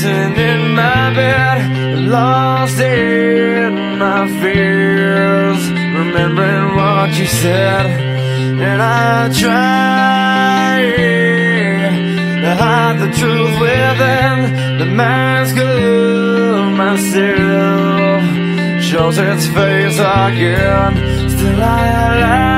Sitting in my bed, lost in my fears, remembering what you said. And I try to hide the truth within the mask of myself. Shows its face again. Still I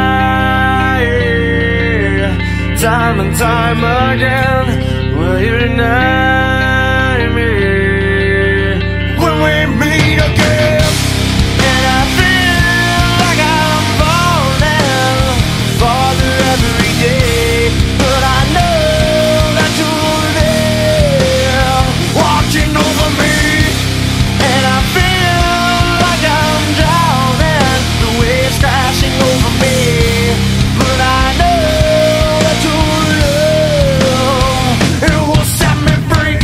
lie, time and time again. Will you deny me when we meet again? And I feel like I'm falling farther every day, but I know that you're there watching over me. And I feel like I'm drowning, the waves crashing over me, but I know that you're there. It will set me free.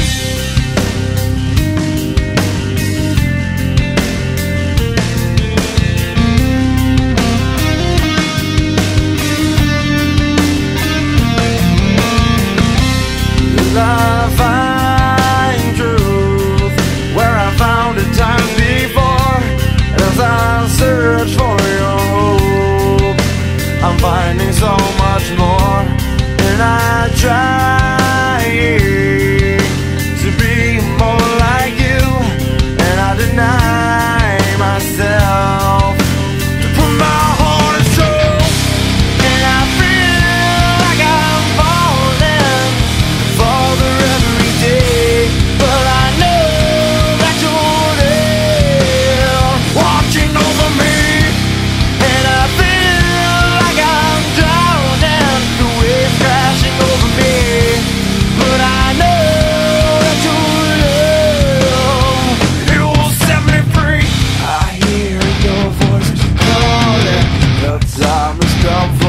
I find truth where I found it times before. As I search for your hope, I'm finding so much more. And I try to be more like you, and I deny myself to put my heart and soul. And I feel like I'm falling farther every day, but I know that you're there watching over me. And I feel like I'm drowning, the waves crashing over me, but I know that you're there. It will set me free. I hear your voice calling, the time has come